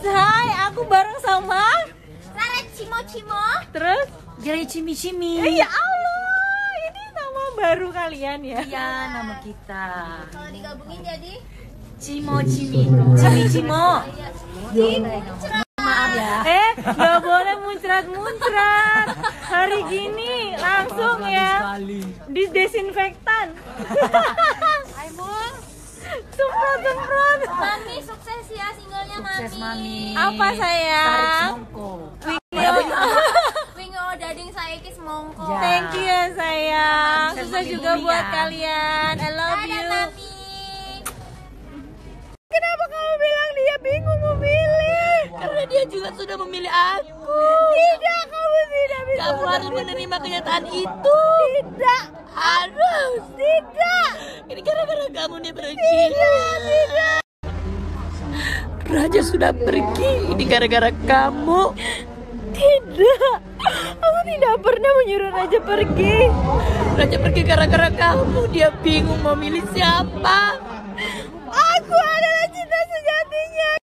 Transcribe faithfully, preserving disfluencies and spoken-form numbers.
hai, aku bareng sama Rara Cimo Cimo. terus Jadi cimi-cimi. eh, ya Allah, ini nama baru kalian ya? Iya, nama kita. Kalau digabungin jadi Cimo-cimi. Cimi-cimo. Maaf ya. Eh, nggak boleh muncrat-muncrat. Hari gini langsung ya di desinfektan. Semprot-semprot. Mami sukses ya singlenya Mami. Sukses Mami. Apa sayang? Tarik semongko. Wingo dading saiki semongko. Ya. Thank you ya sayang. Sukses Sukses Mami juga Bumi buat ya. kalian. I love Dadah you. Mami. Kenapa kamu bilang dia bingung memilih? Karena dia juga sudah memilih aku. Tidak, kamu tidak bisa. Kamu harus menerima kenyataan itu. Tidak, Harus. tidak. Ini gara-gara kamu dia pergi. Raja sudah pergi. Ini gara-gara kamu. Tidak. Aku tidak pernah menyuruh Raja pergi. Raja pergi gara-gara kamu. Dia bingung mau milih siapa. Aku adalah cinta sejatinya.